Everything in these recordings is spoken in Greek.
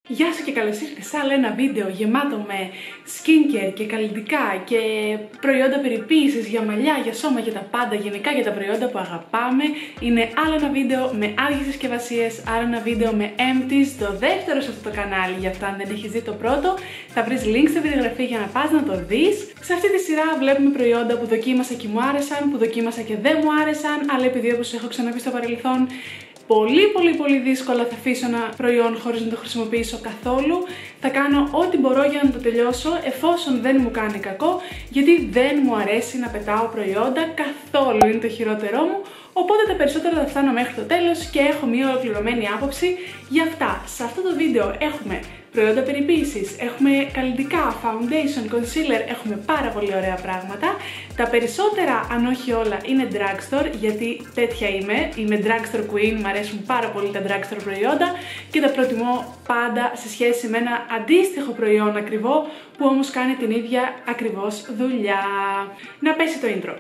Γεια σου και καλώς ήρθες σε άλλο ένα βίντεο γεμάτο με skincare και καλλιτικά και προϊόντα περιποίησης για μαλλιά, για σώμα, για τα πάντα, γενικά για τα προϊόντα που αγαπάμε. Είναι άλλο ένα βίντεο με άδειες συσκευασίες, άλλο ένα βίντεο με empties, το δεύτερο σε αυτό το κανάλι. Γι' αυτό αν δεν έχεις δει το πρώτο, θα βρεις link στη περιγραφή για να πας να το δεις. Σε αυτή τη σειρά βλέπουμε προϊόντα που δοκίμασα και μου άρεσαν, που δοκίμασα και δεν μου άρεσαν, αλλά επειδή όπως έχω ξαναπεί στο παρελθόν, πολύ δύσκολα θα αφήσω ένα προϊόν χωρίς να το χρησιμοποιήσω καθόλου. Θα κάνω ό,τι μπορώ για να το τελειώσω εφόσον δεν μου κάνει κακό, γιατί δεν μου αρέσει να πετάω προϊόντα καθόλου, είναι το χειρότερό μου. Οπότε τα περισσότερα θα φτάνω μέχρι το τέλος και έχω μια ολοκληρωμένη άποψη για αυτά. Σε αυτό το βίντεο έχουμε προϊόντα περιποίησης, έχουμε καλλιτικά, foundation, concealer, έχουμε πάρα πολύ ωραία πράγματα. Τα περισσότερα, αν όχι όλα, είναι drugstore, γιατί τέτοια είμαι drugstore queen, μου αρέσουν πάρα πολύ τα drugstore προϊόντα και τα προτιμώ πάντα σε σχέση με ένα αντίστοιχο προϊόν ακριβό, που όμως κάνει την ίδια ακριβώς δουλειά. Να πέσει το intro.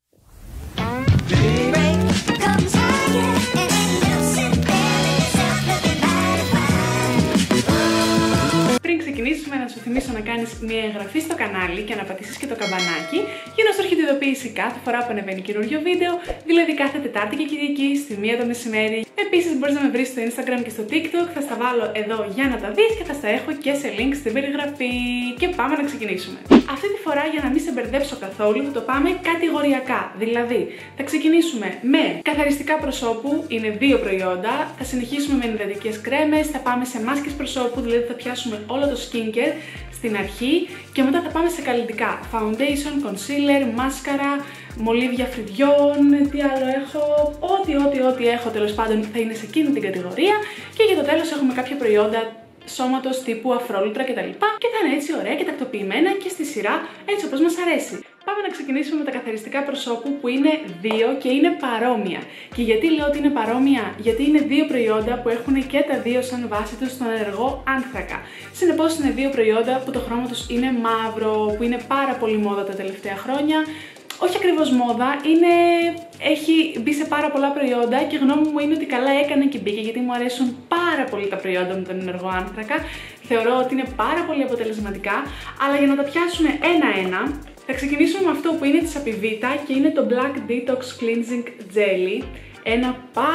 Πριν ξεκινήσουμε, να σου θυμίσω να κάνεις μια εγγραφή στο κανάλι και να πατήσεις και το καμπανάκι για να σου έρχεται ειδοποίηση κάθε φορά που ανεβαίνει καινούριο βίντεο, δηλαδή κάθε Τετάρτη και Κυριακή στη 1 το μεσημέρι. Επίσης μπορείς να με βρεις στο Instagram και στο TikTok, θα στα βάλω εδώ για να τα δεις και θα στα έχω και σε link στην περιγραφή. Και πάμε να ξεκινήσουμε. Αυτή τη φορά, για να μην σε μπερδέψω καθόλου, θα το πάμε κατηγοριακά. Δηλαδή, θα ξεκινήσουμε με καθαριστικά προσώπου, είναι 2 προϊόντα, θα συνεχίσουμε με υδατικές κρέμες, θα πάμε σε μάσκες προσώπου, δηλαδή θα πιάσουμε όλο το skincare στην αρχή και μετά θα πάμε σε καλλιτικά, foundation, concealer, μάσκαρα, μολύβια φρυδιών, τι άλλο έχω, ό,τι έχω τέλος πάντων θα είναι σε εκείνη την κατηγορία και για το τέλος έχουμε κάποια προϊόντα σώματος τύπου αφρόλουτρα κτλ. Και θα είναι έτσι ωραία και τακτοποιημένα και στη σειρά έτσι όπως μας αρέσει. Πάμε να ξεκινήσουμε με τα καθαριστικά προσώπου που είναι 2 και είναι παρόμοια. Και γιατί λέω ότι είναι παρόμοια? Γιατί είναι 2 προϊόντα που έχουν και τα 2 σαν βάση τους στον ενεργό άνθρακα. Συνεπώς είναι 2 προϊόντα που το χρώμα τους είναι μαύρο, που είναι πάρα πολύ μόδα τα τελευταία χρόνια. Όχι ακριβώς μόδα, έχει μπει σε πάρα πολλά προϊόντα και γνώμη μου είναι ότι καλά έκανε και μπήκε, γιατί μου αρέσουν πάρα πολύ τα προϊόντα με τον ενεργό άνθρακα. Θεωρώ ότι είναι πάρα πολύ αποτελεσματικά, αλλά για να τα πιάσουμε ένα-ένα, θα ξεκινήσουμε με αυτό που είναι της Apivita και είναι το Black Detox Cleansing Jelly. Ένα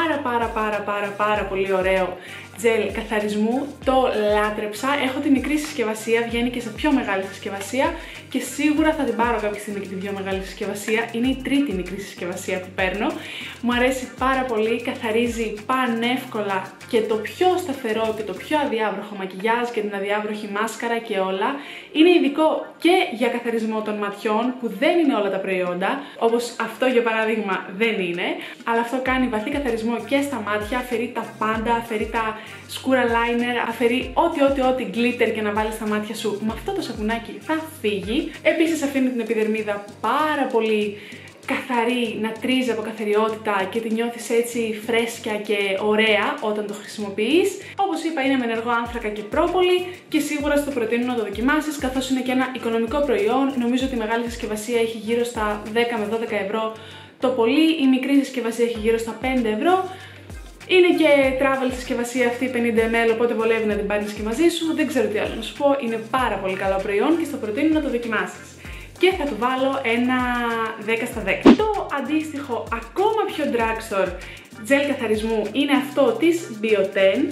πάρα πολύ ωραίο τζελ καθαρισμού, το λάτρεψα. Έχω τη μικρή συσκευασία, βγαίνει και σε πιο μεγάλη συσκευασία και σίγουρα θα την πάρω κάποια στιγμή και τη πιο μεγάλη συσκευασία. Είναι η τρίτη μικρή συσκευασία που παίρνω. Μου αρέσει πάρα πολύ, καθαρίζει πανεύκολα και το πιο σταθερό και το πιο αδιάβροχο μακιγιάζ και την αδιάβροχη μάσκαρα και όλα. Είναι ειδικό και για καθαρισμό των ματιών, που δεν είναι όλα τα προϊόντα, όπως αυτό για παράδειγμα δεν είναι, αλλά αυτό κάνει βαθύ καθαρισμό και στα μάτια, αφαιρεί τα πάντα, αφαιρεί τα σκούρα liner, αφαιρεί ό,τι glitter και να βάλεις στα μάτια σου, με αυτό το σαπουνάκι θα φύγει. Επίσης αφήνει την επιδερμίδα πάρα πολύ καθαρή, να τρίζει από καθαριότητα και τη νιώθεις έτσι φρέσκια και ωραία όταν το χρησιμοποιείς. Όπως είπα, είναι με ενεργό άνθρακα και πρόπολη και σίγουρα στο προτείνω να το δοκιμάσεις, καθώς είναι και ένα οικονομικό προϊόν. Νομίζω ότι η μεγάλη συσκευασία έχει γύρω στα 10 με 12 ευρώ το πολύ, η μικρή συσκευασία έχει γύρω στα 5 ευρώ. Είναι και travel συσκευασία αυτή 50 ml, οπότε βολεύει να την πάρεις και μαζί σου. Δεν ξέρω τι άλλο να σου πω, είναι πάρα πολύ καλό προϊόν και στο προτείνω να το δοκιμάσεις. Και θα του βάλω ένα 10 στα 10. Το αντίστοιχο, ακόμα πιο drugstore τζελ καθαρισμού είναι αυτό της Bioten.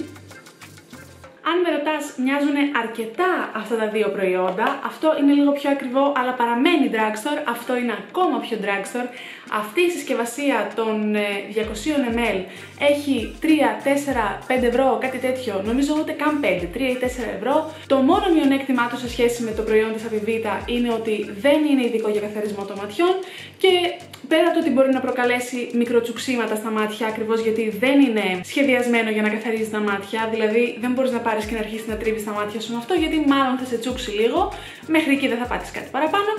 Αν με ρωτάς, μοιάζουν αρκετά αυτά τα 2 προϊόντα. Αυτό είναι λίγο πιο ακριβό, αλλά παραμένει drugstore. Αυτό είναι ακόμα πιο drugstore. Αυτή η συσκευασία των 200 ml έχει 3, 4, 5 ευρώ, κάτι τέτοιο. Νομίζω ούτε καν 5, 3 ή 4 ευρώ. Το μόνο μειονέκτημά του σε σχέση με το προϊόν της Apivita είναι ότι δεν είναι ειδικό για καθαρισμό των ματιών και πέρα από το ότι μπορεί να προκαλέσει μικροτσουξίματα στα μάτια, ακριβώς γιατί δεν είναι σχεδιασμένο για να καθαρίζει τα μάτια, δηλαδή δεν μπορείς να πάρεις και να αρχίσεις να τρίβεις τα μάτια σου με αυτό, γιατί μάλλον θα σε τσούξει λίγο, μέχρι εκεί δεν θα πάτεις κάτι παραπάνω.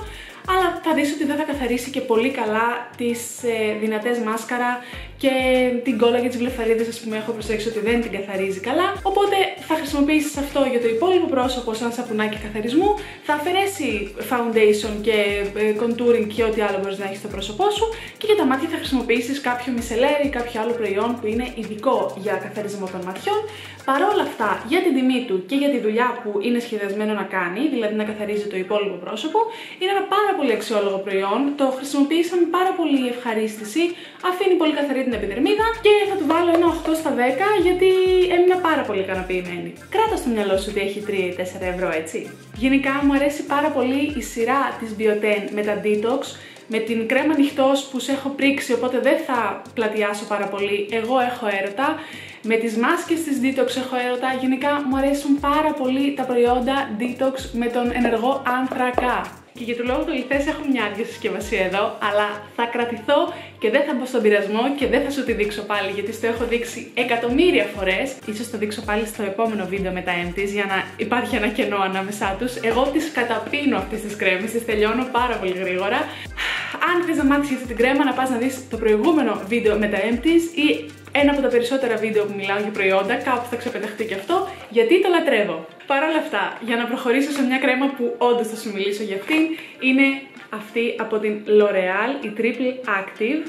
αλλά θα δεις ότι δεν θα καθαρίσει και πολύ καλά τις δυνατές μάσκαρα και την κόλλα και τις βλεφαρίδες, ας πούμε, έχω προσέξει ότι δεν την καθαρίζει καλά. Οπότε θα χρησιμοποιήσεις αυτό για το υπόλοιπο πρόσωπο σαν σαπουνάκι καθαρισμού, θα αφαιρέσει foundation και contouring και ό,τι άλλο μπορείς να έχεις στο πρόσωπό σου, και για τα μάτια θα χρησιμοποιήσεις κάποιο micellar ή κάποιο άλλο προϊόν που είναι ειδικό για καθαρισμό των ματιών. Παρόλα αυτά, για την τιμή του και για τη δουλειά που είναι σχεδιασμένο να κάνει, δηλαδή να καθαρίζει το υπόλοιπο πρόσωπο, είναι ένα πάρα πολύ αξιόλογο προϊόν. Το χρησιμοποίησα με πάρα πολύ ευχαρίστηση, αφήνει πολύ καθαρή την επιδερμίδα και θα του βάλω ένα 8 στα 10 γιατί έμεινα πάρα πολύ ικανοποιημένη. Κράτα στο μυαλό σου ότι έχει 3 ή 4 ευρώ, έτσι. Γενικά μου αρέσει πάρα πολύ η σειρά της Bioten με τα Detox. Με την κρέμα νυχτός που σε έχω πρίξει, οπότε δεν θα πλατιάσω πάρα πολύ. Εγώ έχω έρωτα. Με τις μάσκες της Detox έχω έρωτα. Γενικά μου αρέσουν πάρα πολύ τα προϊόντα Detox με τον ενεργό άνθρακα. Και για του λόγου του λιθές έχω μια άδεια συσκευασία εδώ, αλλά θα κρατηθώ και δεν θα μπω στον πειρασμό και δεν θα σου τη δείξω πάλι, γιατί στο έχω δείξει εκατομμύρια φορές. Ίσως το δείξω πάλι στο επόμενο βίντεο με τα empties για να υπάρχει ένα κενό ανάμεσά τους. Εγώ τις καταπίνω αυτές τις κρέμες, τις τελειώνω πάρα πολύ γρήγορα. Αν θες να μάθεις για αυτή την κρέμα, να πας να δεις το προηγούμενο βίντεο με τα empties ή ένα από τα περισσότερα βίντεο που μιλάω για προϊόντα, κάπου θα ξεπεταχτεί και αυτό, γιατί το λατρεύω. Παρ' όλα αυτά, για να προχωρήσω σε μια κρέμα που όντως θα σου μιλήσω για αυτήν, είναι αυτή από την L'Oréal, η Triple Active.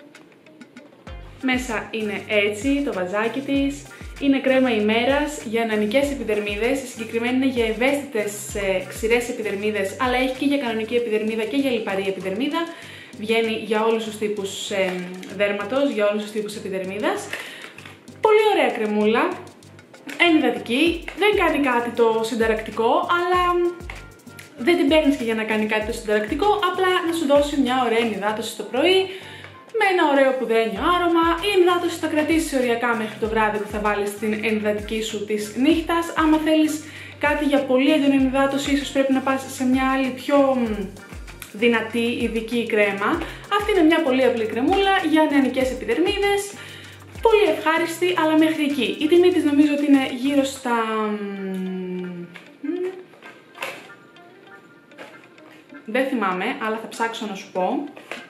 Μέσα είναι έτσι το βαζάκι της. Είναι κρέμα ημέρας για νεανικές επιδερμίδες, συγκεκριμένα είναι για ευαίσθητες ξηρές επιδερμίδες, αλλά έχει και για κανονική επιδερμίδα και για λιπαρή επιδερμίδα. Βγαίνει για όλους τους τύπους δέρματος, για όλους τους τύπους επιδερμίδας. Πολύ ωραία κρεμούλα, ενυδατική, δεν κάνει κάτι το συνταρακτικό, αλλά δεν την παίρνεις και για να κάνει κάτι το συνταρακτικό, απλά να σου δώσει μια ωραία ενυδάτωση το πρωί, με ένα ωραίο πουδρένιο άρωμα. Η ενυδάτωση θα κρατήσει οριακά μέχρι το βράδυ που θα βάλεις την ενυδατική σου της νύχτας. Άμα θέλεις κάτι για πολύ έντονη ενυδάτωση, ίσως πρέπει να πας σε μια άλλη πιο δυνατή ειδική κρέμα. Αυτή είναι μια πολύ απλή κρεμούλα για νεανικές επιδερμίδες. Πολύ ευχάριστη, αλλά μέχρι εκεί. Η τιμή της νομίζω ότι είναι γύρω στα... δεν θυμάμαι, αλλά θα ψάξω να σου πω.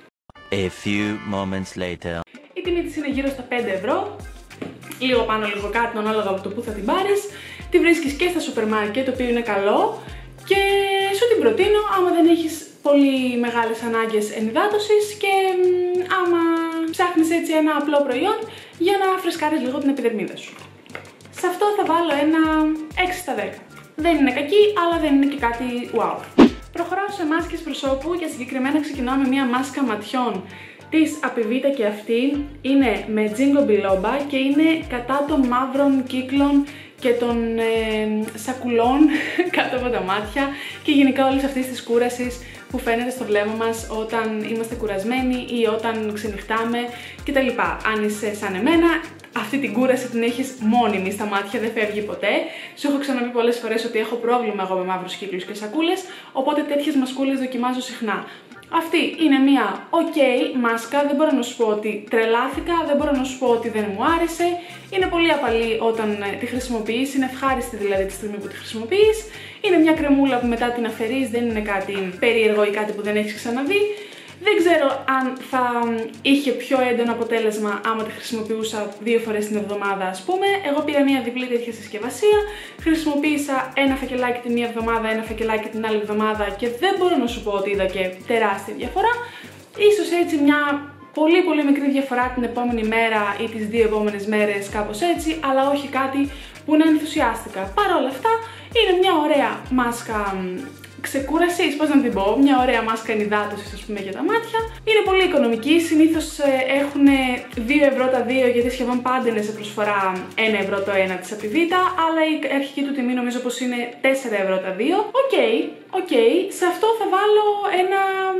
A few moments later. Η τιμή της είναι γύρω στα 5 ευρώ. Λίγο πάνω, λίγο κάτω, ανάλογα από το που θα την πάρεις. Τη βρίσκεις και στα σούπερ μάρκετ, το οποίο είναι καλό. Και σου την προτείνω άμα δεν έχεις πολύ μεγάλες ανάγκες ενυδάτωσης και άμα ψάχνεις έτσι ένα απλό προϊόν για να φρεσκάρεις λίγο την επιδερμίδα σου. Σε αυτό θα βάλω ένα 6 στα 10. Δεν είναι κακή, αλλά δεν είναι και κάτι wow. Προχωράω σε μάσκες προσώπου και συγκεκριμένα ξεκινάω με μια μάσκα ματιών της Apivita και αυτή είναι με Ginkgo biloba και είναι κατά των μαύρων κύκλων και των σακουλών κάτω από τα μάτια και γενικά όλης αυτής της κούρασης που φαίνεται στο βλέμμα μας όταν είμαστε κουρασμένοι ή όταν ξενυχτάμε κτλ. Αν είσαι σαν εμένα, αυτή την κούραση την έχεις μόνιμη στα μάτια, δεν φεύγει ποτέ. Σου έχω ξαναπεί πολλές φορές ότι έχω πρόβλημα εγώ με μαύρους κύκλους και σακούλες, οπότε τέτοιες μασκούλες δοκιμάζω συχνά. Αυτή είναι μια ok μάσκα, δεν μπορώ να σου πω ότι τρελάθηκα, δεν μπορώ να σου πω ότι δεν μου άρεσε. Είναι πολύ απαλή όταν τη χρησιμοποιείς, είναι ευχάριστη δηλαδή τη στιγμή που τη χρησιμοποιείς. Είναι μια κρεμούλα που μετά την αφαιρείς, δεν είναι κάτι περίεργο ή κάτι που δεν έχεις ξαναδεί. Δεν ξέρω αν θα είχε πιο έντονο αποτέλεσμα άμα τη χρησιμοποιούσα 2 φορές την εβδομάδα, ας πούμε. Εγώ πήρα μια διπλή τέτοια συσκευασία, χρησιμοποίησα ένα φακελάκι τη μία εβδομάδα, ένα φακελάκι την άλλη εβδομάδα και δεν μπορώ να σου πω ότι είδα και τεράστια διαφορά. Ίσως έτσι μια πολύ μικρή διαφορά την επόμενη μέρα ή τις 2 επόμενες μέρες, κάπως έτσι, αλλά όχι κάτι που να ενθουσιάστηκα. Παρ' όλα αυτά, είναι μια ωραία μάσκα ξεκούρασης, πώς να την πω, μια ωραία μάσκα ενυδάτωσης, ας πούμε, για τα μάτια. Είναι πολύ οικονομική, συνήθως έχουν 2 ευρώ τα 2 γιατί σχεδόν πάντα είναι σε προσφορά 1 ευρώ το ένα της Apivita, αλλά η αρχική του τιμή νομίζω πως είναι 4 ευρώ τα 2. Οκ, σε αυτό θα βάλω ένα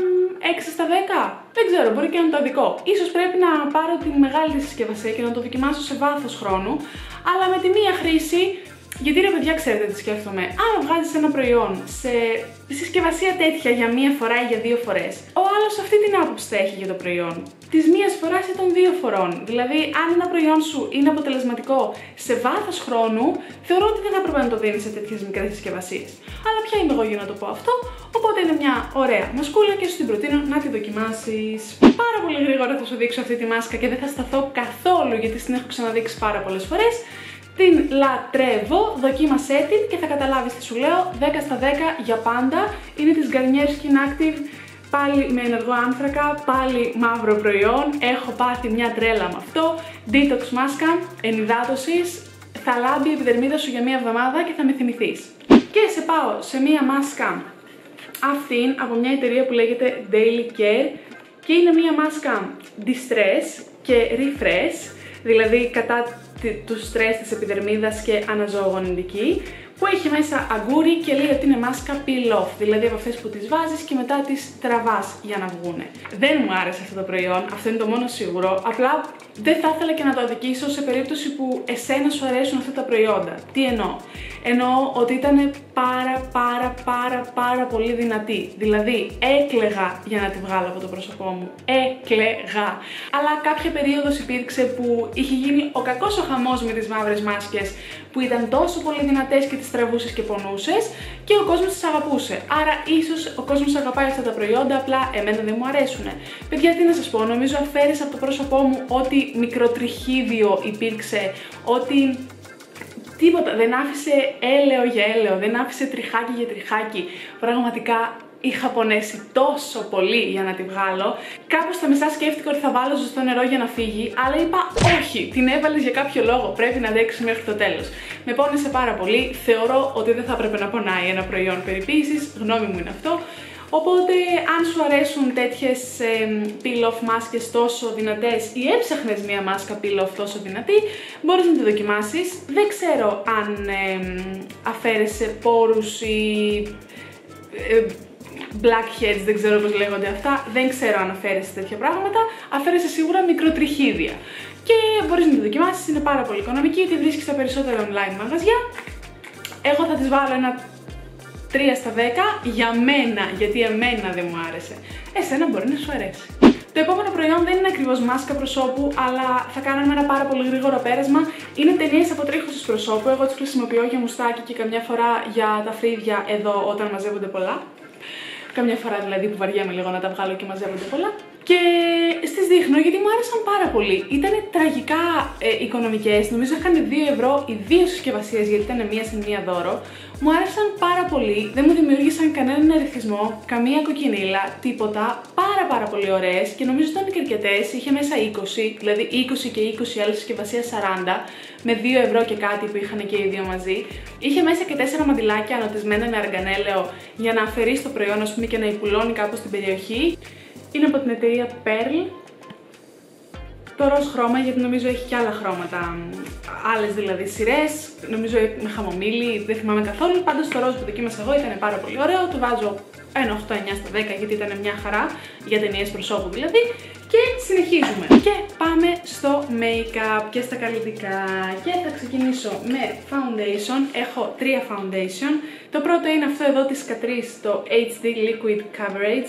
6 στα 10. Δεν ξέρω, μπορεί και να είναι το δικό. Ίσως πρέπει να πάρω τη μεγάλη συσκευασία και να το δοκιμάσω σε βάθος χρόνου, αλλά με τη μία χρήση Γιατί ρε παιδιά, ξέρετε τι σκέφτομαι. Άμα βγάζεις ένα προϊόν σε συσκευασία τέτοια για μία φορά ή για 2 φορές, ο άλλος αυτή την άποψη θα έχει για το προϊόν. Της μίας φοράς ή των 2 φορών. Δηλαδή, αν ένα προϊόν σου είναι αποτελεσματικό σε βάθος χρόνου, θεωρώ ότι δεν θα έπρεπε να το δίνεις σε τέτοιες μικρές συσκευασίες. Αλλά ποια είμαι εγώ για να το πω αυτό, οπότε είναι μια ωραία μασκούλα και σου την προτείνω να τη δοκιμάσεις. Πάρα πολύ γρήγορα θα σου δείξω αυτή τη μάσκα και δεν θα σταθώ καθόλου γιατί την έχω ξαναδείξει πάρα πολλές φορές. Την λατρεύω, δοκίμασέ την και θα καταλάβεις τι σου λέω. 10 στα 10 για πάντα. Είναι της Garnier Skin Active, πάλι με ενεργό άνθρακα, πάλι μαύρο προϊόν. Έχω πάθει μια τρέλα με αυτό. Detox μάσκα, ενυδάτωσης, θα λάμπει η επιδερμίδα σου για μία εβδομάδα και θα με θυμηθείς. Και σε πάω σε μία μάσκα αυτήν από μια εταιρεία που λέγεται Daily Care και είναι μία μάσκα distress και refresh, δηλαδή κατά του στρες της επιδερμίδας και αναζωογονητική, που έχει μέσα αγκούρι και λέει ότι είναι μάσκα peel-off, δηλαδή από αυτές που τις βάζεις και μετά τις τραβάς για να βγούνε. Δεν μου άρεσε αυτό το προϊόν, αυτό είναι το μόνο σίγουρο, απλά δεν θα ήθελα και να το αδικήσω σε περίπτωση που εσένα σου αρέσουν αυτά τα προϊόντα. Τι εννοώ? Εννοώ ότι ήταν πάρα πολύ δυνατή. Δηλαδή έκλαιγα για να τη βγάλω από το πρόσωπό μου. Έκλαιγα. Αλλά κάποια περίοδος υπήρξε που είχε γίνει ο κακός ο χαμός με τις μαύρες μάσκες που ήταν τόσο πολύ δυνατές και τις τραβούσες και πονούσες και ο κόσμος τις αγαπούσε. Άρα ίσως ο κόσμος αγαπάει αυτά τα προϊόντα, απλά εμένα δεν μου αρέσουν. Παιδιά, τι να σας πω, νομίζω αφαίρεσα από το πρόσωπό μου ό,τι μικροτριχίδιο υπήρξε, ό,τι τίποτα, δεν άφησε έλαιο για έλαιο, δεν άφησε τριχάκι για τριχάκι. Πραγματικά είχα πονέσει τόσο πολύ για να τη βγάλω. Κάπως στα μισά σκέφτηκα ότι θα βάλω ζεστό νερό για να φύγει, αλλά είπα όχι, την έβαλες για κάποιο λόγο, πρέπει να αντέξει μέχρι το τέλος. Με πόνεσε πάρα πολύ, θεωρώ ότι δεν θα έπρεπε να πονάει ένα προϊόν περιποίησης, γνώμη μου είναι αυτό. Οπότε, αν σου αρέσουν τέτοιες peel-off μάσκες τόσο δυνατές ή έψαχνες μία μάσκα peel-off τόσο δυνατή, μπορείς να τη δοκιμάσεις. Δεν ξέρω αν αφαίρεσε πόρους ή blackheads, δεν ξέρω πώς λέγονται αυτά, δεν ξέρω αν αφαίρεσε τέτοια πράγματα, αφαίρεσε σίγουρα μικροτριχίδια. Και μπορείς να τη δοκιμάσεις, είναι πάρα πολύ οικονομική, τη βρίσκεις στα περισσότερα online μαγαζιά. Εγώ θα της βάλω ένα 3 στα 10 για μένα, γιατί εμένα δεν μου άρεσε. Εσένα μπορεί να σου αρέσει. Το επόμενο προϊόν δεν είναι ακριβώς μάσκα προσώπου, αλλά θα κάνουμε ένα πάρα πολύ γρήγορο πέρασμα. Είναι ταινίες αποτρίχωσης προσώπου. Εγώ τις χρησιμοποιώ για μουστάκι και καμιά φορά για τα φρύδια εδώ όταν μαζεύονται πολλά. Καμιά φορά δηλαδή που βαριέμαι λίγο να τα βγάλω και μαζεύονται πολλά. Και στις δείχνω γιατί μου άρεσαν πάρα πολύ. Ήταν τραγικά οικονομικές, νομίζω είχαν 2 ευρώ οι 2 συσκευασίες γιατί ήταν μία σε μία δώρο. Μου άρεσαν πάρα πολύ, δεν μου δημιούργησαν κανέναν ερεθισμό, καμία κοκκινίλα, τίποτα. Πάρα πολύ ωραίες και νομίζω ήταν και αρκετές. Είχε μέσα 20, δηλαδή 20 και 20 άλλη συσκευασία 40, με 2 ευρώ και κάτι που είχαν και οι 2 μαζί. Είχε μέσα και 4 μαντιλάκια ανωτισμένα με αργανέλαιο για να αφαιρείς το προϊόν, ας πούμε, και να υπουλώνει κάπως την περιοχή. Είναι από την εταιρεία Pearl. Το ροζ χρώμα, γιατί νομίζω έχει και άλλα χρώματα, άλλες δηλαδή σειρές, νομίζω με χαμομήλι, δεν θυμάμαι καθόλου. Πάντως το ροζ που δοκίμασα εγώ ήταν πάρα πολύ ωραίο, του βάζω ένα 8-9 στα 10 γιατί ήταν μια χαρά, για ταινίες προσώπου δηλαδή. Και συνεχίζουμε και πάμε στο make-up και στα καλλιτικά και θα ξεκινήσω με foundation. Έχω 3 foundation. Το πρώτο είναι αυτό εδώ της Catrice, το HD Liquid Coverage.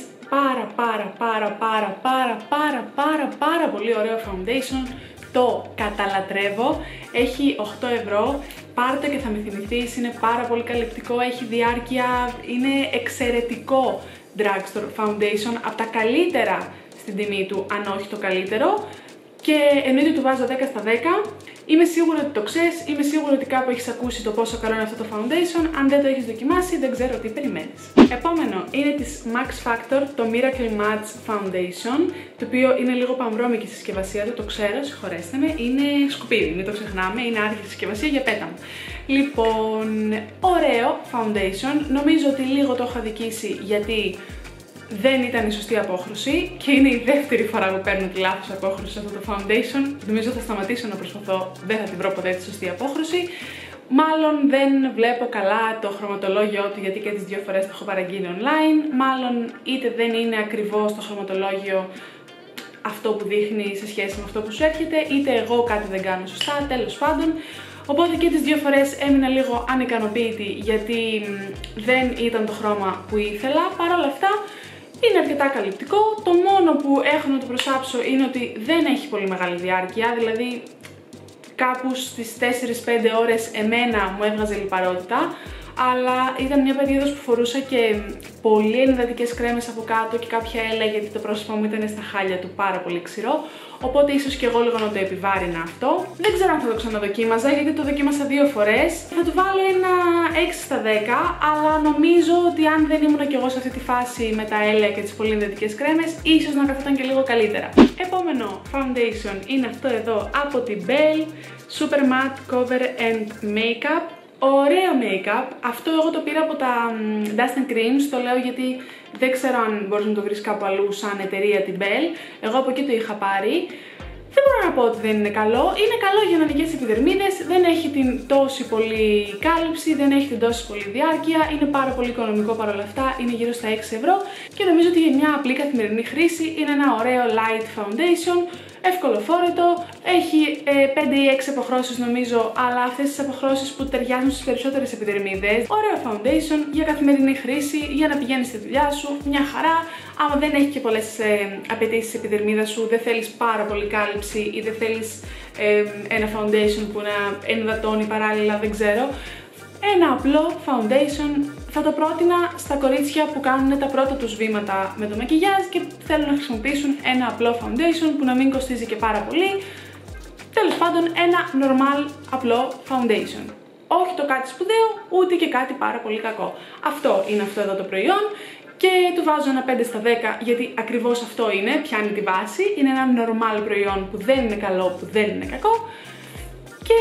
Πάρα πολύ ωραίο foundation, το καταλατρεύω, έχει 8 ευρώ, πάρτε και θα με θυμηθείς, είναι πάρα πολύ καλυπτικό, έχει διάρκεια, είναι εξαιρετικό drugstore foundation, από τα καλύτερα στην τιμή του, αν όχι το καλύτερο, και εννοείται του βάζω 10 στα 10. Είμαι σίγουρη ότι το ξέρεις, είμαι σίγουρη ότι κάπου έχεις ακούσει το πόσο καλό είναι αυτό το foundation. Αν δεν το έχεις δοκιμάσει, δεν ξέρω τι περιμένεις. Επόμενο είναι της Max Factor, το Miracle Match Foundation, το οποίο είναι λίγο παμβρώμικη συσκευασία του, το ξέρω, συγχωρέστε με, είναι σκουπίδι, μην το ξεχνάμε, είναι άρχιτη συσκευασία για πέταμα. Λοιπόν, ωραίο foundation, νομίζω ότι λίγο το έχω αδικήσει γιατί δεν ήταν η σωστή απόχρωση και είναι η δεύτερη φορά που παίρνω τη λάθος απόχρωση σε αυτό το foundation. Νομίζω θα σταματήσω να προσπαθώ, δεν θα την βρω ποτέ τη σωστή απόχρωση. Μάλλον δεν βλέπω καλά το χρωματολόγιο του γιατί και τις 2 φορές το έχω παραγγείλει online. Μάλλον είτε δεν είναι ακριβώς το χρωματολόγιο αυτό που δείχνει σε σχέση με αυτό που σου έρχεται, είτε εγώ κάτι δεν κάνω σωστά, τέλος πάντων. Οπότε και τις δύο φορές έμεινα λίγο ανικανοποίητη γιατί δεν ήταν το χρώμα που ήθελα. Παρ' όλα αυτά είναι αρκετά καλυπτικό. Το μόνο που έχω να το προσάψω είναι ότι δεν έχει πολύ μεγάλη διάρκεια, δηλαδή κάπου στις 4-5 ώρες εμένα μου έβγαζε λιπαρότητα, αλλά ήταν μια περίοδος που φορούσα και πολύ ενυδατικές κρέμες από κάτω και κάποια έλαια γιατί το πρόσωπό μου ήταν στα χάλια του πάρα πολύ ξηρό, οπότε ίσως και εγώ λίγο να το επιβάρυνα αυτό. Δεν ξέρω αν θα το ξαναδοκίμαζα γιατί το δοκίμασα 2 φορές. Θα του βάλω ένα 6/10, αλλά νομίζω ότι αν δεν ήμουν κι εγώ σε αυτή τη φάση με τα έλαια και τις πολύ ενυδατικές κρέμες, ίσως να καθόταν και λίγο καλύτερα. Επόμενο foundation είναι αυτό εδώ από την Belle, Super Matte Cover and Makeup. Ωραίο make-up. Αυτό εγώ το πήρα από τα Dust & Creams, το λέω γιατί δεν ξέρω αν μπορείς να το βρεις κάπου αλλού σαν εταιρεία την Belle. Εγώ από εκεί το είχα πάρει. Δεν μπορώ να πω ότι δεν είναι καλό. Είναι καλό για νεανικές επιδερμίδες, δεν έχει την τόση πολύ κάλυψη, δεν έχει την τόση πολύ διάρκεια, είναι πάρα πολύ οικονομικό παρόλα αυτά, είναι γύρω στα 6 ευρώ και νομίζω ότι για μια απλή καθημερινή χρήση είναι ένα ωραίο light foundation. Ευκολοφόρητο, έχει 5 ή 6 αποχρώσεις νομίζω, αλλά αυτές τις αποχρώσεις που ταιριάζουν στις περισσότερες επιδερμίδες. Ωραίο foundation για καθημερινή χρήση, για να πηγαίνεις στη δουλειά σου, μια χαρά. Άμα δεν έχει και πολλές απαιτήσεις της επιδερμίδας σου, δεν θέλεις πάρα πολύ κάλυψη ή δεν θέλεις ένα foundation που να ενυδατώνει παράλληλα, δεν ξέρω. Ένα απλό foundation θα το πρότεινα στα κορίτσια που κάνουν τα πρώτα τους βήματα με το μακιγιάζ και θέλουν να χρησιμοποιήσουν ένα απλό foundation που να μην κοστίζει και πάρα πολύ. Τέλος πάντων, ένα normal απλό foundation. Όχι το κάτι σπουδαίο, ούτε και κάτι πάρα πολύ κακό. Αυτό είναι αυτό εδώ το προϊόν και του βάζω ένα 5/10 γιατί ακριβώς αυτό είναι, πιάνει τη βάση. Είναι ένα normal προϊόν που δεν είναι καλό, που δεν είναι κακό και...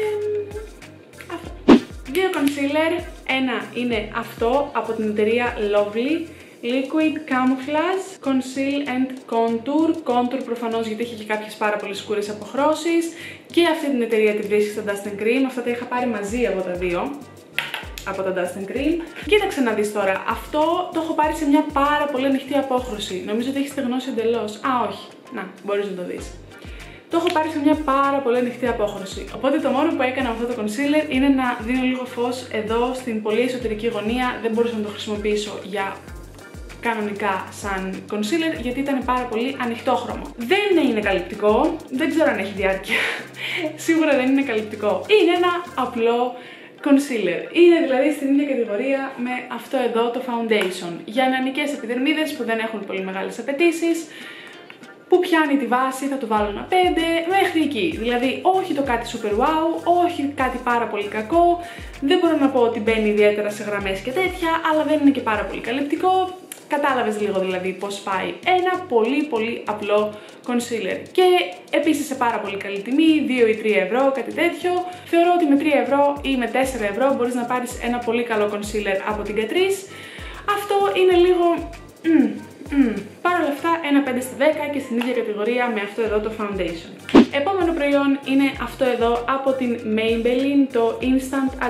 Δύο concealer, ένα είναι αυτό από την εταιρεία Lovely, Liquid Camouflage Conceal and Contour προφανώς γιατί έχει και κάποιες πάρα πολύ σκούρες αποχρώσεις και αυτή την εταιρεία τη βρίσκει στα Dust & Cream, αυτά τα είχα πάρει μαζί από τα δύο, από τα Dust & Cream. Κοίταξε να δεις τώρα, αυτό το έχω πάρει σε μια πάρα πολύ ανοιχτή απόχρωση, νομίζω ότι έχει στεγνώσει εντελώς, όχι, να, μπορείς να το δεις. Το έχω πάρει σε μια πάρα πολύ ανοιχτή απόχρωση. Οπότε το μόνο που έκανα με αυτό το concealer είναι να δίνω λίγο φως εδώ στην πολύ εσωτερική γωνία. Δεν μπορούσα να το χρησιμοποιήσω για κανονικά σαν concealer γιατί ήταν πάρα πολύ ανοιχτόχρωμο. Δεν είναι καλυπτικό, δεν ξέρω αν έχει διάρκεια. Σίγουρα δεν είναι καλυπτικό. Είναι ένα απλό concealer. Είναι δηλαδή στην ίδια κατηγορία με αυτό εδώ το foundation. Για νεανικές επιδερμίδες που δεν έχουν πολύ μεγάλες απαιτήσεις, που πιάνει τη βάση, θα του βάλω ένα 5, μέχρι εκεί. Δηλαδή όχι το κάτι super wow, όχι κάτι πάρα πολύ κακό, δεν μπορώ να πω ότι μπαίνει ιδιαίτερα σε γραμμές και τέτοια, αλλά δεν είναι και πάρα πολύ καλυπτικό. Κατάλαβες λίγο δηλαδή πώς πάει. Ένα πολύ απλό concealer. Και επίσης σε πάρα πολύ καλή τιμή, 2 ή 3 ευρώ, κάτι τέτοιο. Θεωρώ ότι με 3 ευρώ ή με 4 ευρώ μπορείς να πάρεις ένα πολύ καλό concealer από την Catrice. Αυτό είναι λίγο... Παρ' όλα αυτά, ένα 5/10 και στην ίδια κατηγορία με αυτό εδώ το foundation. Επόμενο προϊόν είναι αυτό εδώ από την Maybelline, το Instant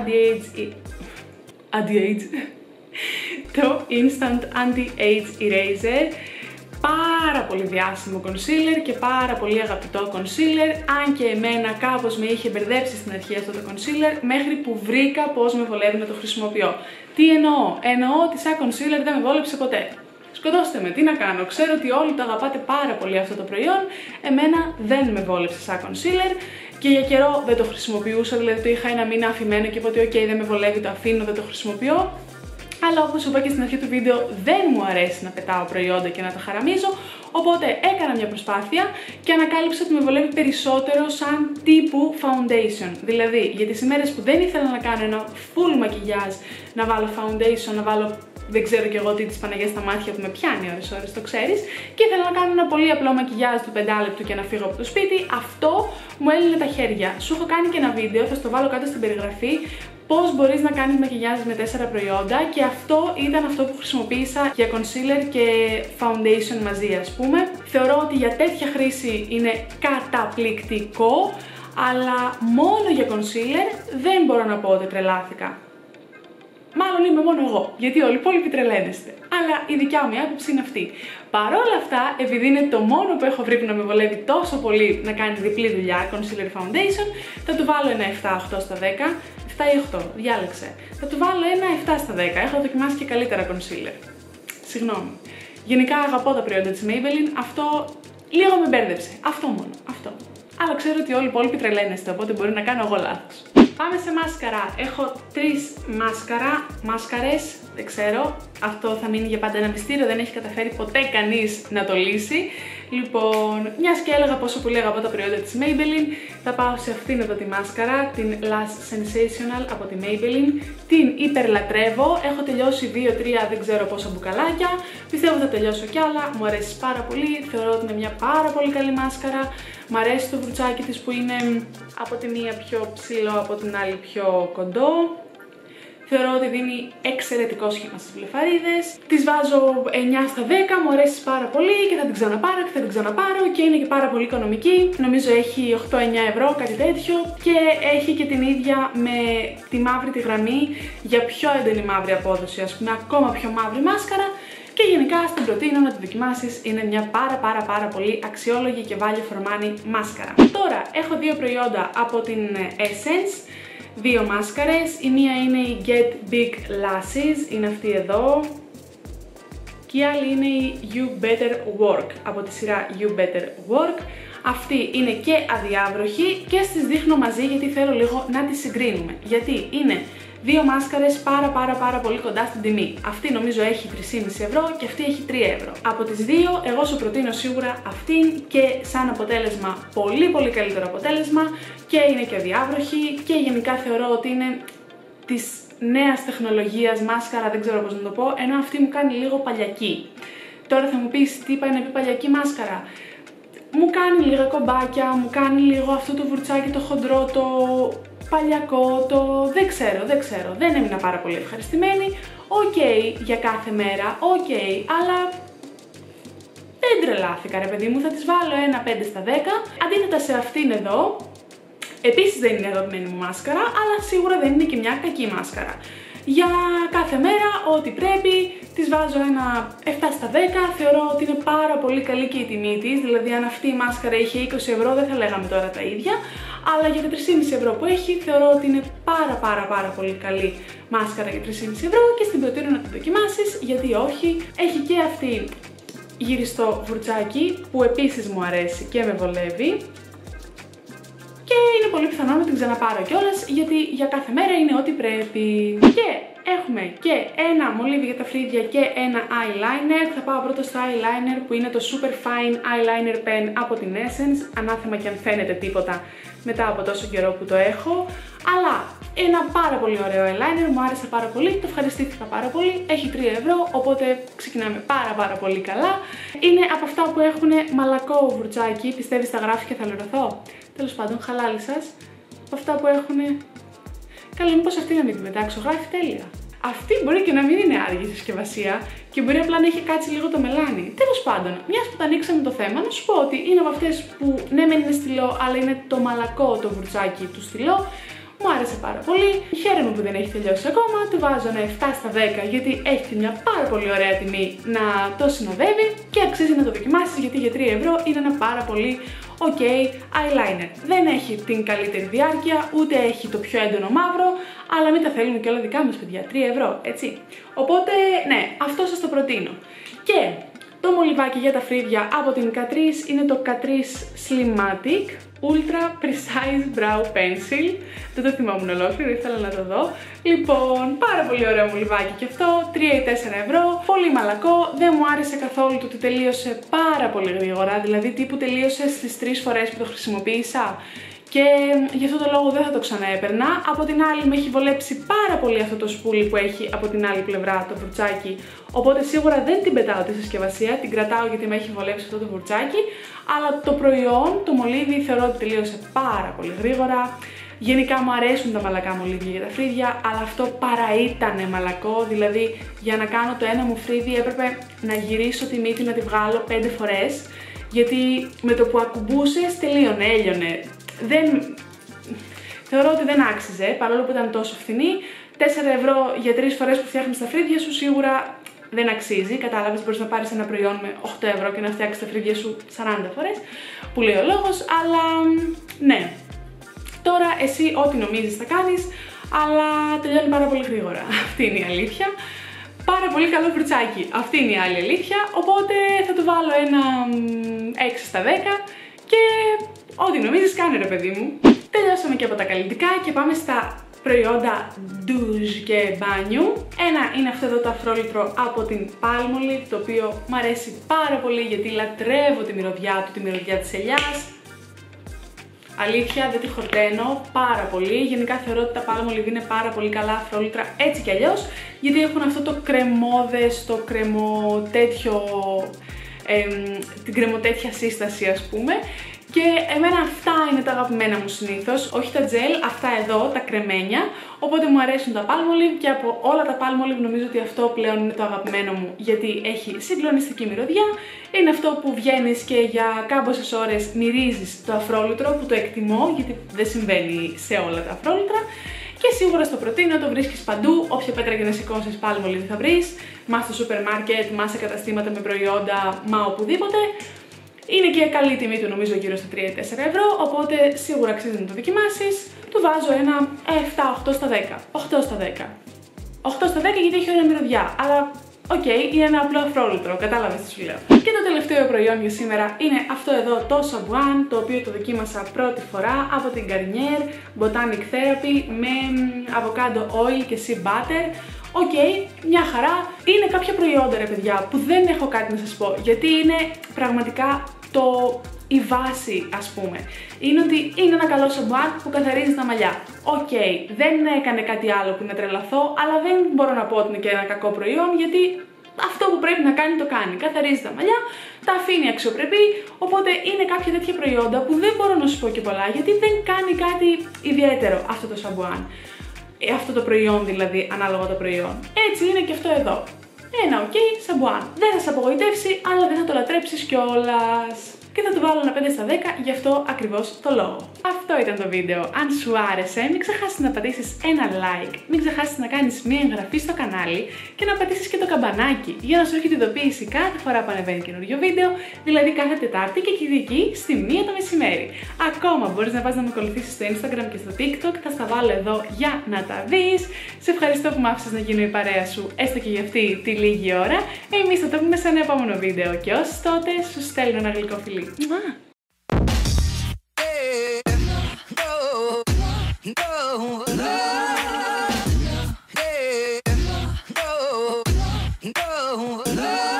Anti-Age Eraser. Πάρα πολύ διάσημο concealer και πάρα πολύ αγαπητό concealer, αν και εμένα κάπως με είχε μπερδέψει στην αρχή αυτό το concealer, μέχρι που βρήκα πώς με βολεύει να το χρησιμοποιώ. Τι εννοώ? Εννοώ ότι σαν concealer δεν με βόλεψε ποτέ. Σκοτώστε με, τι να κάνω, ξέρω ότι όλοι το αγαπάτε πάρα πολύ αυτό το προϊόν, εμένα δεν με βόλεψε σαν concealer και για καιρό δεν το χρησιμοποιούσα, δηλαδή το είχα ένα μήνα αφημένο και είπα ότι ok, δεν με βολεύει, το αφήνω, δεν το χρησιμοποιώ. Αλλά όπως σου είπα και στην αρχή του βίντεο, δεν μου αρέσει να πετάω προϊόντα και να τα χαραμίζω, οπότε έκανα μια προσπάθεια και ανακάλυψα ότι με βολεύει περισσότερο σαν τύπου foundation. Δηλαδή, για τις ημέρες που δεν ήθελα να κάνω ένα full μακιγιάζ, να βάλω foundation, να βάλω δεν ξέρω κι εγώ τι της Παναγιάς στα μάτια που με πιάνει ώρες, το ξέρεις, και ήθελα να κάνω ένα πολύ απλό μακιγιάζ του 5 λεπτού και να φύγω από το σπίτι, αυτό μου έλυνε τα χέρια. Σου έχω κάνει και ένα βίντεο, θα στο βάλω κάτω στην περιγραφή, πώς μπορείς να κάνεις μακιγιάζ με 4 προϊόντα και αυτό ήταν αυτό που χρησιμοποίησα για concealer και foundation μαζί, ας πούμε. Θεωρώ ότι για τέτοια χρήση είναι καταπληκτικό, αλλά μόνο για concealer δεν μπορώ να πω ότι τρελάθηκα. Μάλλον Μάλλον είμαι μόνο εγώ, γιατί όλοι οι υπόλοιποι τρελαίνεστε. Αλλά η δικιά μου άποψη είναι αυτή. Παρ' όλα αυτά, επειδή είναι το μόνο που έχω βρει που να με βολεύει τόσο πολύ να κάνει διπλή δουλειά, concealer foundation, θα του βάλω ένα 7-8 στα 10. 7 ή 8, διάλεξε. Θα του βάλω ένα 7 στα 10. Έχω δοκιμάσει και καλύτερα concealer. Συγγνώμη. Γενικά αγαπώ τα προϊόντα της Maybelline. Αυτό λίγο με μπέρδεψε. Αυτό μόνο. Αυτό. Αλλά ξέρω ότι όλοι οι υπόλοιποι τρελαίνεστε, οπότε μπορεί να κάνω εγώ λάθος. Πάμε σε μάσκαρα. Έχω 3 μάσκαρες, δεν ξέρω. Αυτό θα μείνει για πάντα ένα μυστήριο, δεν έχει καταφέρει ποτέ κανείς να το λύσει. Λοιπόν, μιας και έλεγα πόσο πολύ αγαπώ τα προϊόντα της Maybelline, θα πάω σε αυτήν εδώ τη μάσκαρα, την Lash Sensational από τη Maybelline. Την υπερλατρεύω, έχω τελειώσει 2-3 δεν ξέρω πόσα μπουκαλάκια, πιστεύω θα τελειώσω κι άλλα, μου αρέσει πάρα πολύ, θεωρώ ότι είναι μια πάρα πολύ καλή μάσκαρα. Μ' αρέσει το βρουτσάκι της που είναι από τη μία πιο ψηλό, από την άλλη πιο κοντό. Θεωρώ ότι δίνει εξαιρετικό σχήμα στις βλεφαρίδες. Της βάζω 9 στα 10, μου αρέσει πάρα πολύ και θα την ξαναπάρω και θα την ξαναπάρω και είναι και πάρα πολύ οικονομική. Νομίζω έχει 8-9 ευρώ, κάτι τέτοιο, και έχει και την ίδια με τη μαύρη τη γραμμή για πιο έντονη μαύρη απόδοση, ας πούμε ακόμα πιο μαύρη μάσκαρα. Και γενικά στην προτείνω να τη δοκιμάσεις, είναι μια πάρα πολύ αξιόλογη και value for money μάσκαρα. Τώρα έχω 2 προϊόντα από την Essence, 2 μάσκαρες, η μία είναι η Get Big Lashes, είναι αυτή εδώ, και η άλλη είναι η You Better Work, από τη σειρά You Better Work. Αυτή είναι και αδιάβροχη και στις δείχνω μαζί γιατί θέλω λίγο να τις συγκρίνουμε, γιατί είναι 2 μάσκαρες πάρα πολύ κοντά στην τιμή. Αυτή νομίζω έχει 3,5 ευρώ και αυτή έχει 3 ευρώ. Από τις 2 εγώ σου προτείνω σίγουρα αυτήν και σαν αποτέλεσμα πολύ καλύτερο αποτέλεσμα και είναι και αδιάβροχη και γενικά θεωρώ ότι είναι της νέας τεχνολογίας μάσκαρα, δεν ξέρω πώς να το πω, ενώ αυτή μου κάνει λίγο παλιακή. Τώρα θα μου πεις τι πάει να πει παλιακή μάσκαρα. Μου κάνει λίγα κομπάκια, μου κάνει λίγο αυτό το βουρτσάκι το χοντρό, το παλιακό, το δεν ξέρω, δεν έμεινα πάρα πολύ ευχαριστημένη. Οκ, για κάθε μέρα, οκ, αλλά δεν τρελάθηκα ρε παιδί μου, θα τις βάλω ένα 5 στα 10, αντίθετα σε αυτήν εδώ. Επίσης δεν είναι αγαπημένη μου μάσκαρα, αλλά σίγουρα δεν είναι και μια κακή μάσκαρα. Για κάθε μέρα, ό,τι πρέπει, της βάζω ένα 7 στα 10, θεωρώ ότι είναι πάρα πολύ καλή και η τιμή της, δηλαδή αν αυτή η μάσκαρα είχε 20 ευρώ δεν θα λέγαμε τώρα τα ίδια, αλλά για τα 3,5 ευρώ που έχει θεωρώ ότι είναι πάρα πολύ καλή μάσκαρα για 3,5 ευρώ και στην προτείνω να τη δοκιμάσεις, γιατί όχι. Έχει και αυτή γυριστό βουρτσάκι που επίσης μου αρέσει και με βολεύει. Και είναι πολύ πιθανό να την ξαναπάρω κιόλας, γιατί για κάθε μέρα είναι ό,τι πρέπει. Και έχουμε και ένα μολύβι για τα φρύδια και ένα eyeliner. Θα πάω πρώτα στο eyeliner που είναι το Super Fine Eyeliner Pen από την Essence. Ανάθεμα και αν φαίνεται τίποτα μετά από τόσο καιρό που το έχω. Αλλά ένα πάρα πολύ ωραίο eyeliner, μου άρεσε πάρα πολύ, το ευχαριστήθηκα πάρα πολύ. Έχει 3 ευρώ, οπότε ξεκινάμε πάρα πολύ καλά. Είναι από αυτά που έχουν μαλακό βουρτσάκι, πιστεύεις θα γράφει και θα λερωθώ. Τέλος πάντων, χαλάλι σας. Από αυτά που έχουνε. Καλά, μήπως αυτή να μην την πετάξω, γράφει τέλεια. Αυτή μπορεί και να μην είναι άργη συσκευασία και μπορεί απλά να έχει κάτσει λίγο το μελάνι. Τέλος πάντων, μιας που τα ανοίξαμε το θέμα, να σου πω ότι είναι από αυτές που ναι, μεν είναι στυλό, αλλά είναι το μαλακό το βουρτσάκι του στυλό. Μου άρεσε πάρα πολύ. Χαίρομαι που δεν έχει τελειώσει ακόμα. Του βάζω ένα 7 στα 10 γιατί έχει μια πάρα πολύ ωραία τιμή να το συνοδεύει και αξίζει να το δοκιμάσεις γιατί για 3 ευρώ είναι ένα πάρα πολύ ok eyeliner. Δεν έχει την καλύτερη διάρκεια, ούτε έχει το πιο έντονο μαύρο, αλλά μην τα θέλουμε και όλα δικά μας παιδιά. 3 ευρώ, έτσι. Οπότε, ναι, αυτό σας το προτείνω. Και το μολυβάκι για τα φρύδια από την Catrice είναι το Catrice Slimatic Ultra Precise Brow Pencil. Δεν το θυμόμουν ολόκληρο, ήθελα να το δω. Λοιπόν, πάρα πολύ ωραίο μολυβάκι και αυτό, 3 ή 4 ευρώ, πολύ μαλακό, δεν μου άρεσε καθόλου το ότι τελείωσε πάρα πολύ γρήγορα, δηλαδή τύπου τελείωσε στις 3 φορές που το χρησιμοποίησα. Και γι' αυτό το λόγο δεν θα το ξαναέπαιρνα. Από την άλλη με έχει βολέψει πάρα πολύ αυτό το σπούλι που έχει από την άλλη πλευρά το βουρτσάκι. Οπότε σίγουρα δεν την πετάω τη συσκευασία, την κρατάω γιατί με έχει βολέψει αυτό το βουρτσάκι. Αλλά το προϊόν, το μολύβι, θεωρώ ότι τελείωσε πάρα πολύ γρήγορα. Γενικά μου αρέσουν τα μαλακά μολύβια για τα φρύδια, αλλά αυτό παρά ήτανε μαλακό. Δηλαδή για να κάνω το ένα μου φρύδι έπρεπε να γυρίσω τη μύτη να τη βγάλω 5 φορές. Γιατί με το που ακουμπούσες τελείωνε, έλειωνε. Θεωρώ ότι δεν άξιζε, παρόλο που ήταν τόσο φθηνή, 4 ευρώ για 3 φορές που φτιάχνεις τα φρύδια σου σίγουρα δεν αξίζει. Κατάλαβες, μπορείς να πάρεις ένα προϊόν με 8 ευρώ και να φτιάξεις τα φρύδια σου 40 φορές, που λέει ο λόγος, αλλά ναι. Τώρα εσύ ό,τι νομίζεις θα κάνεις, αλλά τελειώνει πάρα πολύ γρήγορα. Αυτή είναι η αλήθεια. Πάρα πολύ καλό βρουτσάκι. Αυτή είναι η άλλη αλήθεια. Οπότε θα του βάλω ένα 6 στα 10 και ό,τι νομίζεις κάνε ρε παιδί μου. Τελειώσαμε και από τα καλλιτικά και πάμε στα προϊόντα ντουζ και μπάνιου. Ένα είναι αυτό εδώ το αφρόλυτρο από την Palmolive, το οποίο μου αρέσει πάρα πολύ γιατί λατρεύω τη μυρωδιά του, τη μυρωδιά της ελιάς. Αλήθεια, δεν τη χορταίνω πάρα πολύ. Γενικά θεωρώ ότι τα Palmolive είναι πάρα πολύ καλά αφρόλυτρα έτσι κι αλλιώς, γιατί έχουν αυτό το κρεμόδες, το κρεμοτέτιο, την κρεμοτέτια σύσταση ας πούμε. Και εμένα αυτά είναι τα αγαπημένα μου συνήθως, όχι τα τζελ, αυτά εδώ, τα κρεμένια. Οπότε μου αρέσουν τα Palmolive και από όλα τα Palmolive νομίζω ότι αυτό πλέον είναι το αγαπημένο μου, γιατί έχει συγκλονιστική μυρωδιά. Είναι αυτό που βγαίνεις και για κάμποσες ώρες μυρίζεις το αφρόλυτρο, που το εκτιμώ γιατί δεν συμβαίνει σε όλα τα αφρόλυτρα. Και σίγουρα στο προτείνω, το βρίσκεις παντού, όποια πέτρα και να σηκώσεις Palmolive θα βρεις, μα στο σούπερ μάρκετ, μα σε καταστήματα με προϊόντα, μα οπουδήποτε. Είναι και καλή τιμή του, νομίζω γύρω στα 3-4 ευρώ, οπότε σίγουρα αξίζει να το δοκιμάσεις. Του βάζω ένα 7-8 στα 10. 8 στα 10. 8 στα 10 γιατί έχει ωραία μυρωδιά, αλλά οκ, είναι ένα απλό αφρόλυτρο, κατάλαβες τι σου λέω. Και το τελευταίο προϊόν για σήμερα είναι αυτό εδώ το σαμπουάν, το οποίο το δοκίμασα πρώτη φορά από την Garnier Botanic Therapy με avocado oil και sea butter. Οκ, μια χαρά. Είναι κάποια προϊόντα ρε παιδιά που δεν έχω κάτι να σας πω, γιατί είναι πραγματικά η βάση ας πούμε. Είναι ότι είναι ένα καλό σαμπουάν που καθαρίζει τα μαλλιά. Οκ, δεν έκανε κάτι άλλο που να τρελαθώ, αλλά δεν μπορώ να πω ότι είναι και ένα κακό προϊόν, γιατί αυτό που πρέπει να κάνει το κάνει. Καθαρίζει τα μαλλιά, τα αφήνει αξιοπρεπή, οπότε είναι κάποια τέτοια προϊόντα που δεν μπορώ να σου πω και πολλά, γιατί δεν κάνει κάτι ιδιαίτερο αυτό το σαμπουάν. Αυτό το προϊόν δηλαδή, ανάλογα το προϊόν. Έτσι είναι και αυτό εδώ. Ένα ok σαμπουάν. Δεν θα σε απογοητεύσει, αλλά δεν θα το λατρέψεις κιόλας. Και θα του βάλω ένα 5 στα 10 γι' αυτό ακριβώς το λόγο. Αυτό ήταν το βίντεο. Αν σου άρεσε, μην ξεχάσεις να πατήσεις ένα like, μην ξεχάσεις να κάνεις μια εγγραφή στο κανάλι και να πατήσεις και το καμπανάκι για να σου έρχεται ειδοποίηση κάθε φορά που ανεβαίνει καινούριο βίντεο, δηλαδή κάθε Τετάρτη και Κυριακή στη 1 το μεσημέρι. Ακόμα μπορείς να πας να με ακολουθήσεις στο Instagram και στο TikTok, θα στα βάλω εδώ για να τα δεις. Σε ευχαριστώ που μ' άφησες να γίνω η παρέα σου, έστω και για αυτή τη λίγη ώρα. Εμείς θα το πούμε σε ένα επόμενο βίντεο και ως τότε σου στέλνω ένα γλυκό φιλί. No.